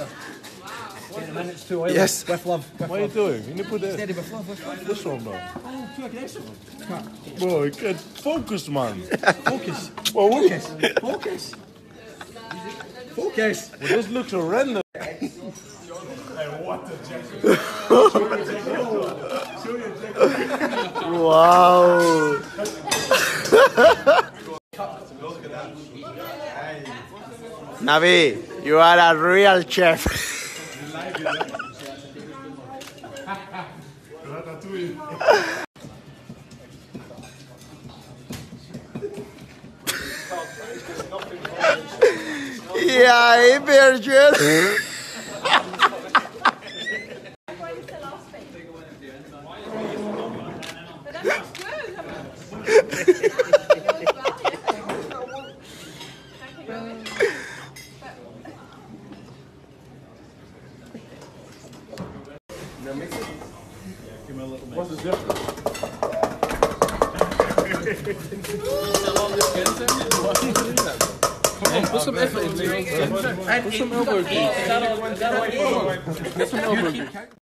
It's too oily. Yes. With love. What are you doing? You need to put that. Steady with love. This one, bro. Oh, too aggressive. Bro, you can't focus, man. Focus. Well, Focus. Focus. well, this looks horrendous. Wow. Navi, you are a real chef. Yeah, hey, Virgil. What's the difference? Put some effort into it. Put some elbow grease. Put some elbow grease.